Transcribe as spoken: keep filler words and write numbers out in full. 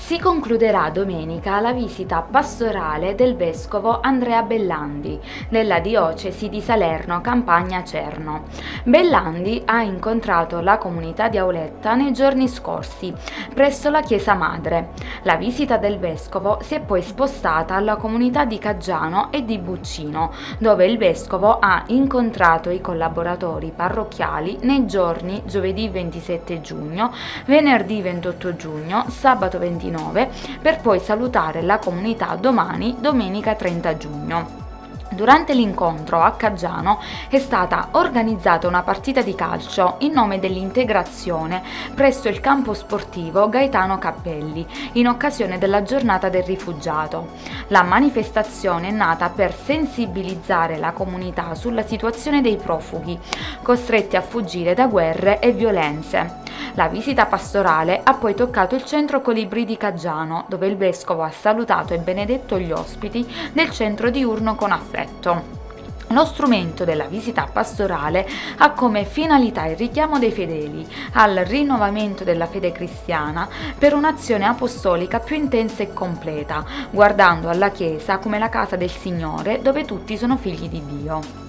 Si concluderà domenica la visita pastorale del vescovo Andrea Bellandi della diocesi di Salerno Campania Cerno. Bellandi ha incontrato la comunità di Auletta nei giorni scorsi presso la chiesa madre. La visita del vescovo si è poi spostata alla comunità di Caggiano e di Buccino, dove il vescovo ha incontrato i collaboratori parrocchiali nei giorni giovedì ventisette giugno, venerdì ventotto giugno, sabato ventinove, per poi salutare la comunità domani, domenica trenta giugno. Durante l'incontro a Caggiano è stata organizzata una partita di calcio in nome dell'integrazione presso il campo sportivo Gaetano Cappelli in occasione della giornata del rifugiato. La manifestazione è nata per sensibilizzare la comunità sulla situazione dei profughi costretti a fuggire da guerre e violenze. La visita pastorale ha poi toccato il centro Colibrì di Caggiano, dove il vescovo ha salutato e benedetto gli ospiti del centro diurno con affetto. Lo strumento della visita pastorale ha come finalità il richiamo dei fedeli al rinnovamento della fede cristiana per un'azione apostolica più intensa e completa, guardando alla Chiesa come la casa del Signore dove tutti sono figli di Dio.